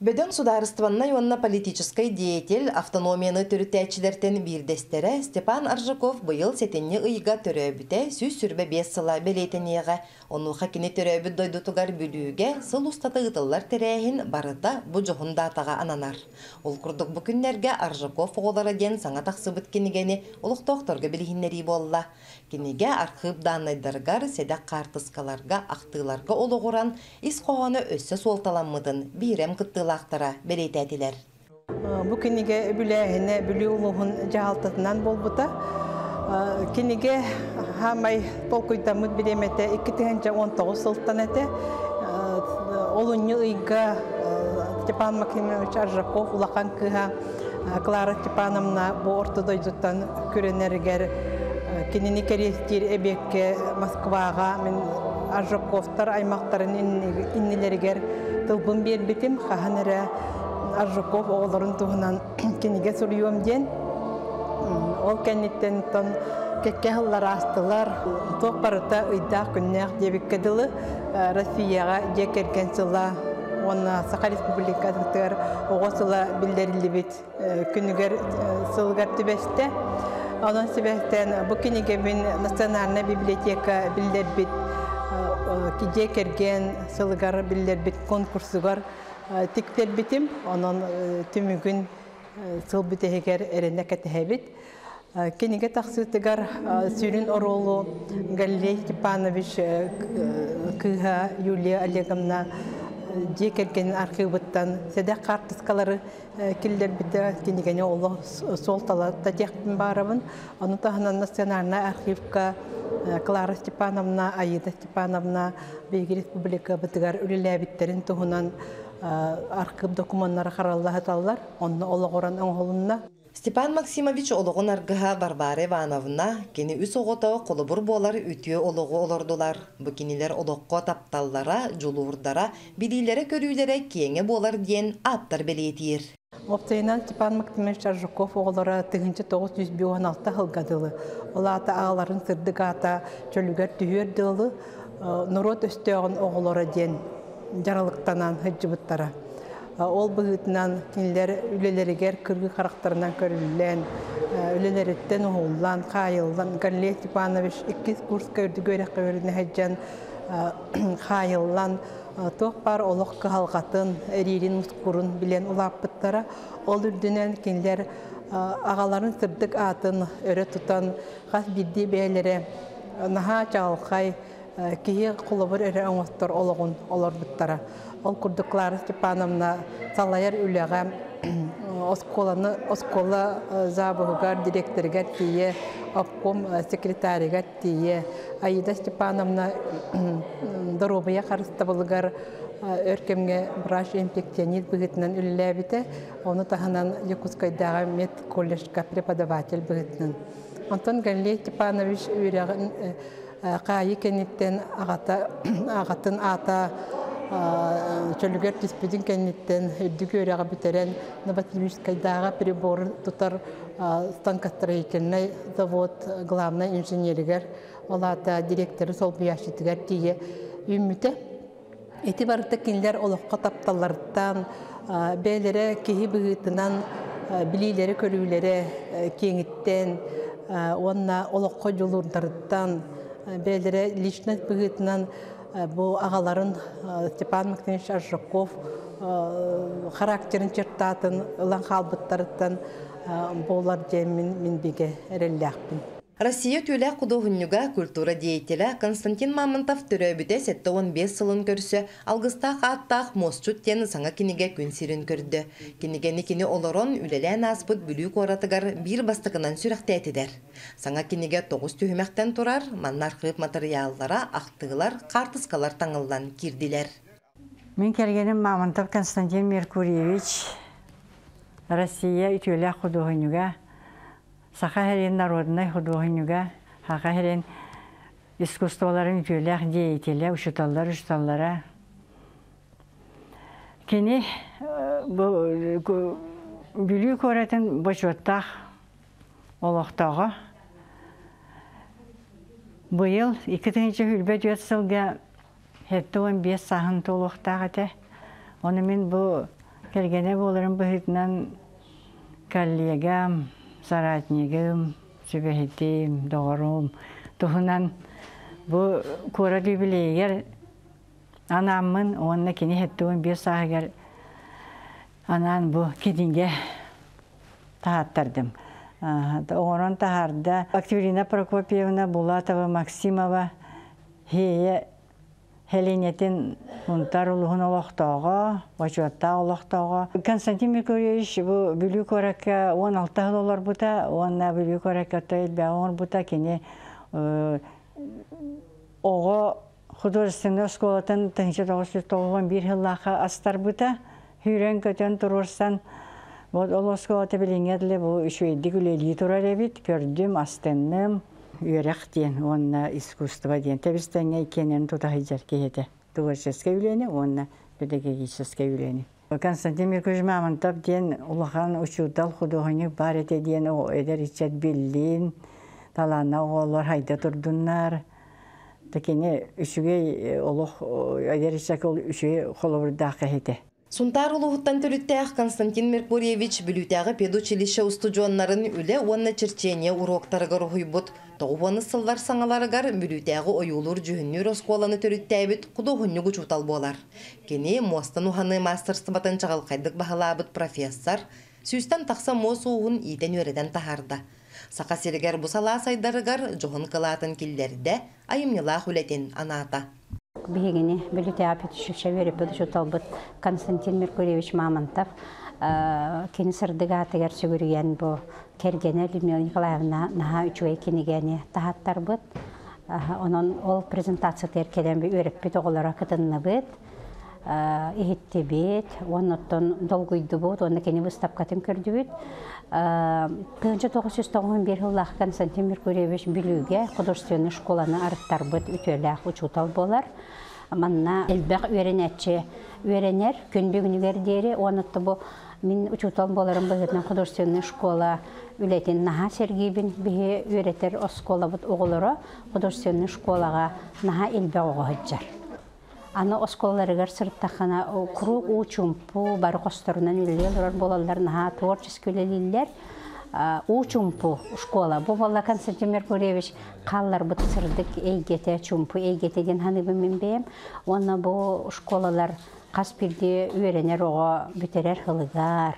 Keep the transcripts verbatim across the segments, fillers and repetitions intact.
Бөдөн сударстванна юанна политической деятель автономияны түрүтәчиләртен бирдестере Степан Аржаков быйыл сетенне ыйга төрөбүтә сүз сүрбе бес сыла белетенеге. Onu hakini töröbүт дойдутугар бүлүүгө сыл устаты ытыллар терәһин барыта бу жохунда атага анаnar. Ол курдук бу күннәргә Аржаков оголары ден саңа таксыбыт кинигени улуктокторго билихиннери болла. Киниге архив данныйдаргар седак картыскаларга актыларга ологуран ис когоны өссө солталаммыдын бирем кыттылактара белететилер. Бу киниге бүләһенә бүлү улугун жаалтатынан болбута. Киниге хамай толкуйтамыт биремете эки миң он тогуз сылтан эте олунью ыйга Степан Максимович Аржаков улахан кыха Клара Степановна бу ортодойдуттан күренергер кинини керестир эбекке Москвага мен Аржаковтар аймактарын иннилергер тылбын бербитим хаханера Аржаков оголорун туһунан киниге сурюм ден ол кенниттен тон кеккеллар астылар ток барыта ыйда күннәк дебеккедилы Россияга жекерген сыла онна Саха Республикасынтыр огосыла билдерилибит күнүгер сылгар түбесте анан себептен бу киниге мен национальная библиотека билдербит жекерген сылгар билдербит конкурсугар тиктербитим анан түмүгүн сыл бүтегер эренде кетебит. Киниге таксытыгар сүйрүн оролу Галилей Степанович кыха Юлия Олеговна жекерген архивыттан седак картыскалары килдер бите кинигене оло солталатта жекпин барабын. Аны тахынан национальный архивка Клара Степановна, Аида Степановна Бейги Республика бытыгар үлеләбиттерин туһунан архив документтары караллаһы таллар. Онны ологоран оңголунна Степан Максимович ологун аргыха Барбара Ивановна кени үс огото колубур болар үтүө ологу олордулар. Бу кинилер олокко тапталлара, жулуурдара, билилере көрүүлере кеңе болар диен аттар белетир. Оптайнан Степан Максимович Аржаков оголора тыгынчы тогуз жүз он алты хылгадылы. Олата агаларын сырдык ата чөлүгөр түйөр дылы нурот өстөгөн оголора диен жаралыктанан хыжыбыттара. Ол бұғытынан кинилер үлелерігер кыргы қарақтарынан көрілілен, үлелереттен оғылан, қайылдан, Галилей Степанович иккис курс көрді көрек көріне әджан қайылдан, тоқ бар олық қығалғатын, әрерін мұскурын білен ұлаппыттара. Ол үрдінен кинилер ағаларын сырдық атын өрі тұтан қас бидді бәлері наға чағылқай кейі құлыбыр өрі оңыстыр олығын олар бұттара. Ол курдуклар Степановна салайар үләгә осколаны оскола забыгар директорга тие обком секретарьга тие Аида Степановна дорубая харыстабылгар өркемге браш инфекционист бигетнен үлләбите оны таханан Якутскайдагы мед колледжга преподаватель бигетнен Антон Галилей Степанович үрәгән кайы кенеттен агата агатын ата чөлгөр диспидин кеннеттен өдүгөрөгө битерен Новосибирскайдагы прибор тутар станкостроительный завод главный инженеригер олата директору сол бияшитигер тие үмүтэ эти барыта кинилер олокко тапталардан бээлере кихи быгытынан билилери көрүүлери кеңиттен онна олокко жолурдардан бээлере личность быгытынан bu ağaların Степан Максимович Аржаков характерин чертатын, ылан халбыттарыттан болар жемин мен биге эрелляхпин. Россия тюлях художнюга культура деятеля Константин Мамонтов төрөбүтэ сетте он беш сылын көрсө, алгыстах аттах мосчуттен саңа киниге күн сирин көрдү. Кинигени кини олорон үлелен аспыт бүлүү коратыгар бир бастыгынан сүрөктетидер. Саңа киниге тогуз түймөктен турар, маннар кып материаллара, актыгылар, картыскалар таңылдан кирдилер. Мен келгеним Мамонтов Константин Меркурьевич, Россия тюлях художнюга Саха-Херен народной художнюга, Хаха-Херен искусстволарын тюлях деятеля, учиталлар, учиталлара. Кини бүлүү көретін бочуаттақ олықтағы. Бұйыл эки миңинчи хүлбет өт сылға хетті он беш сағын толықтағы те. Оны мен бұл Келгене боларын быһытынан коллегам, соратнигым, сүбэхитим, доғарум. Тухунан бу кора юбилейгер анаммын, онна кини хеттуын бес сағығар анан бу кидинге тахаттардым. Оғырын тахарда Октябрина Прокопьевна, Булатова, Максимова, хейе Хеленетин унтар улуғын олақтауға, вачуатта олақтауға. Константин Меркурьевич бу бүлі көрәкке он алты олар бұта, онна бүлі көрәкке тойыл бә оңыр бұта, кені оғы художественный школатын тысяча девятьсот тоқсан бир жыллаға астар бұта, хүрен көтен тұрырсан. Вот ол школаты біліңеділі бұл үшөйді күлелі тұрар әбіт, көрдім, астынным. Үйерек дейін, онна искусство дейін. Тебістенге екенен тұтағы жерке еді. Творческая үйлені, онна педагогическая үйлені. Константин Меркурьевич Мамонтов дейін ұлыған учудал художник бар еті дейін, о әдер ичет білін, талана оғылар хайда тұрдынлар. Текене үшіге олық әдер ичет үшіге қолыбырдақы еді. Сунтар улуғыттан төліттәқ Константин Меркурьевич бүлітәғі педучилище устудионларын үлі онна черчение уроктарығыр ұйбұт. Тоғуаны сыллар саңаларығар бүлітәғі ойулыр жүхіннер осколаны төліттәбіт құдығынны күчутал болар. Кені Мостан ұханы мастерстыбатын чағал қайдық бағалабыт профессор, сүйістен тақса мос уғын итен өреден тахарда. Сақа серігер бұсала сайдарығар жоғын қылатын келдерді айымнылақ үлетін аната. Бігені бүлітәғі петушікше веріп бұд Константин Меркурьевич Мамонтов кені сырдыға атығар сүгірген бұ кергені Людмила Николаевна наға үчуай кенегені тағаттар бұд. Onun ол презентация теркеден бі өріп бұд оғылара кытынны бұд. Ихетті бұд, оныттын долгүйді бұд, оны кені выставкатын көрді бұд. тысяча девятьсот тоқсан бир жыллах Константин Меркурьевич бүліге художественный школаны арыттар бұд үтеләқ учутал болар. Манна элбәқ үйренәтші үйренер, көнбегінігер дері, онытты бұ мен учутал боларым бұғытна художественный школа үлетін наға сергейбін бігі үйретер оскола бұд оғылыры художественный школаға наға элбәқ оғыджар. Аны осколаларыгар сырттақана круг учумпу бары қостарынан үлелер болалар наға творческий үлелелер учумпу школа. Бұл болла Константин Меркурьевич қаллар бұт сырдық эйгете чумпу эйгетеден ханыбы мен бейім. Оны бұл школалар қаспирде үйренер оға бүтерер хылығар,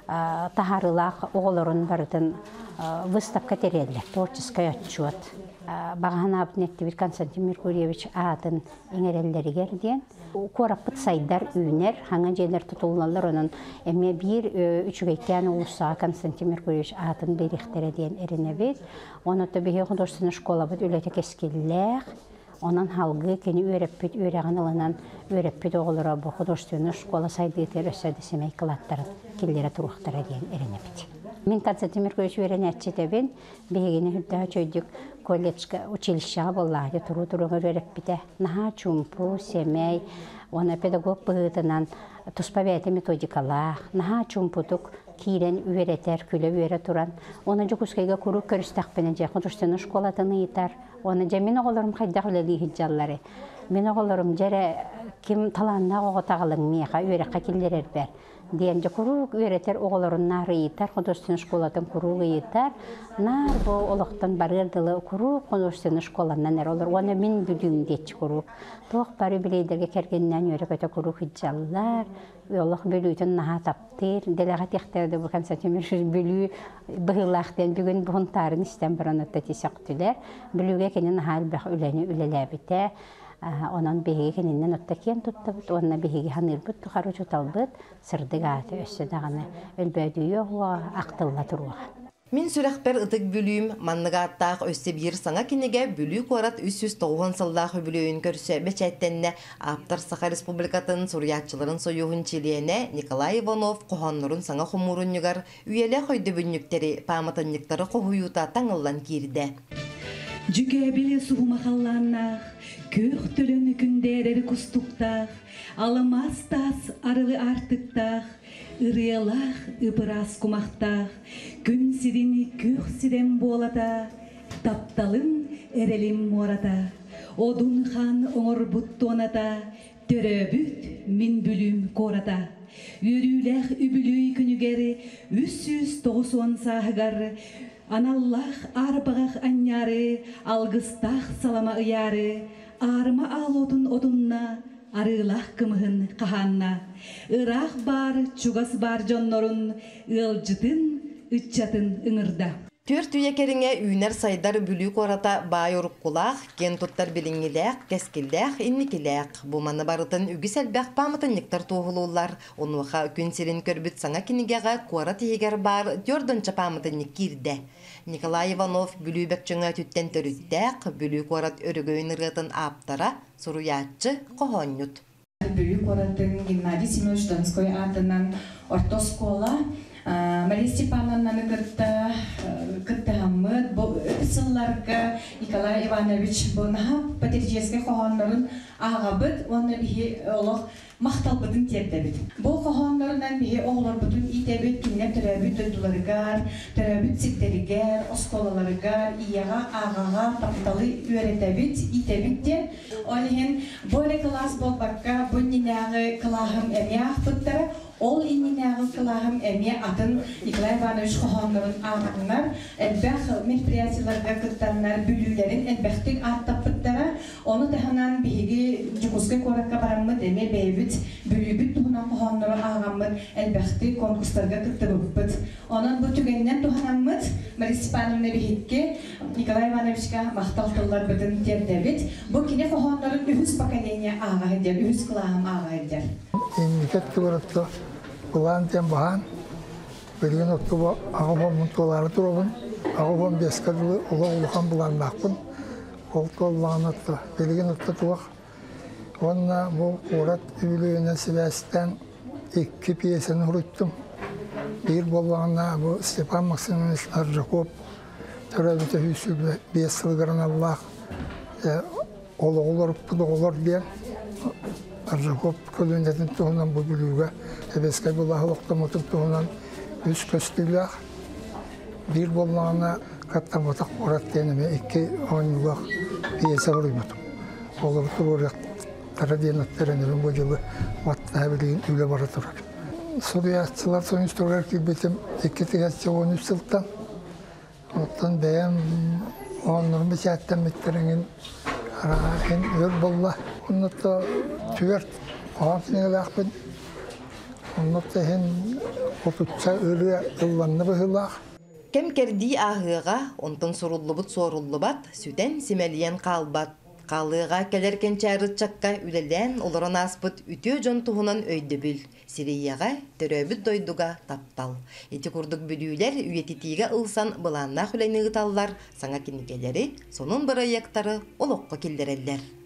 тахарылақ оғылырын барытын выставка терелер, творческий отчет. Бағана абнетті бір Константин Меркурьевич атын еңерелері керден. Кораппыт сайдар үйнер, хаңа жерлер тұтылылар оның әме бір үчігейттен ұлыса Константин Меркурьевич атын беректері ден әріне бет. Оны да бігі художественный школа бұд өлеті кескелләқ. Онан халғы кені өреппет, өреген ылынан өреппет оғылыра бұл художественный школа сайдығытыр өсәді семей қылаттары келдері тұрықтары ден әріне бет. Мен Константин Меркурьевич үйренәтшетебен бігені хүлді чөйдік колледжға, училищаға боллады, тұру-тұруғы өреппеті. Наға чумпу, семей, оны педагог бұғытынан тұспа бәйті методикалақ, наға чумпутық кейлен үйретер, күлі үйре тұран. Оны жүкіскайға күрі көрістақпенен жа художественный школатын ұйытар. Оны жа мен оғыларым қайдақ үлелі хиджалары. Мен оғыларым жәрі кім таланна оғы тағылың меға үйреққа келдерер бәр. Дейінді күрік үйретер оғыларын нары етар, художественный школатын күрік етар. Нар бұл олықтан барырдылы күрік художественный школаннан әр олар. Оны мен бүлігін детші күрік. Тоқ бары білейдерге кергеннен үйрек өте күрік хиджалар. Олық бүлігін наға таптыр. Делеға тектерді бұл Константин Меркурьевич бүлігі бұғылақтен бүгін бұғынтарын істен бір анытты тесек түлер. Бүліге кенен наға әлбәқ үләні үлеләбіті. Онан беги кенинен оттакен туттабыт, онна беги ханырбыт, тухару чуталбыт, сырдык аты өссө дағаны өлбөдүйі оға, ақтылла тұруға. Мен сүрәқпер ытык бүлүйім, манныға аттақ өссе бір саңа кенеге бүлүй қорат үч жүз тогуз сылдағы бүлүйін көрсі бәчәттенне Аптар Саха Республикатын сурьятчыларын союғын челиене Николай Иванов қоғанлырын саңа құмурын югар үйелі қойды бүнніктері паматыннықтары қоғуюта таңылан кирді. Жүке біле суғы мақалланнақ, көк төліні күндерері күстуқтақ, алымастас арылы артықтақ, ырыялақ ұпырас құмақтақ, күн сидini көк сиден болата, тапталын әрелім мората, одун хан оңыр бұтты оната, төрөбүт min bülüm korata. Үрүлэх үбүлүй күнүгери үс жүз тогусон саагар. Аналлах арбагах анняры, алгыстах салама ыяры. Арма алотун одунна, арылах кымыхын каханна. Ырах бар, чугас бар жоннорун, ылжытын, ытчатын ыңырда. Түр түйекеріңе үйнер сайдар бүлік ората бай ұрыққулақ, кен тұттар біліңіләқ, кәскілдәқ, инникіләқ. Бұманы барытын үгіс әлбәқ памытын нектар туғылулар. Онуға күн серін көрбіт саңа кенігеға қуара тегер бар дөрдінші памытын неккерді. Николай Иванов бүлібәк чыңа түттен төріттәқ, бүлік орат өрігөйін ұрғытын аптара, сұруятчы қоғанют. Бүлік оратын Геннадий Семенович Донской атынан ортоскола Мария Степановна кытта кытта хаммыт бу сылларга Николай Иванович буна патрический хохоннорун агабыт оны бихи олох макталбытын тердебит. Бу хохоннорунан бихи оглор бутун итебит кинне төрөбүт дөдүлөргөр, төрөбүт сиктеригер, осколаларыгар, ияга агага тапталы үйрөтөбүт итебит де. Олихин боле класс болбакка буннинагы клахым эмиах буттара Ол иннинағы кылағым әме атын Николай Иванович қоғанларын ағынлар, әлбәқ мероприятияларға кыттарынар бүлілерін әлбәқтік аттаппыттара, оны тәханан бейгі жүкізгі қораққа бараммыд әме бәйбіт, бүлібіт тұғынан қоғанлары ағаммыд әлбәқтік конкурстарға кытты бұппыд. Оның бұл түгеннен тұғанаммыд, Мария Степановна бейгітке Николай Ивановичқа мақталтылар бұдын тердәбіт. Бұл кене қоғанларын үхіз поколения аға едер, үхіз кылағым аға едер. Bulan tem bahan, belirgin otuba ağabey mutluları durabın, ağabey beskadılı ola ulukan bulan nakpın, oltu Allah'ın otu, belirgin otu tuğak. Onunla bu uğrat üylüğüne sivasitten iki piyesini huruttum. Bir bolağına bu Stepan Maksimoviç Arjakov, törabüte hüsüble bir sılgıran Allah, ola olur, bu da olur diye. Arjakov kölündetin tuğunan bu bülüğe, Ebeske bullağı loktamotun tuğunan üç köstüylüğe, bir bollağına kattamatak orat deneme, iki on yıllık piyese vuruymadım. Olur tuğurak, tara diyenatlarının bu yılı vatta bildiğin üyle bara durar. Suriyatçılar son üç tuğrar ki bitim iki tigatçı on üç yıldan, ondan beğen onların bir saatten bittirinin en ör bolla. Onu da tüvert, ağabeyine lakbın. Onu da hen otutsa ölüye yıllanını bıhılak. Kem kerdi ahıga, ondan sorullubut sorullubat, süten simeliyen kalbat. Kalыга келеркен чарытчакка үлелен олорон аспыт үтө жон туһунан өйдөбүл. Сирияга төрөбүт дойдуга таптал. Эти курдук бүдүүлер үйетитиге ылсан быланна хүләйнигиталлар, саңа киникелери, сонун быраяктары олокко келдереллер.